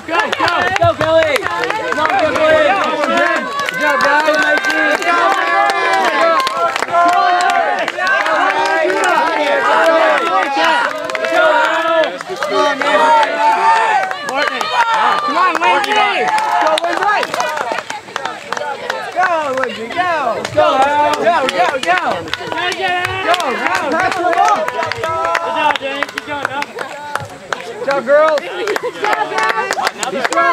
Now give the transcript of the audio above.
Go, Kelly! Come on, Kelly! Good job, guys! Let's go, come on, Lindsay! Go, Lindsay! Go, Lindsay, go! Go, go! Pass the ball! Good job, James. Keep going, now. Good job, girls. Good job, guys.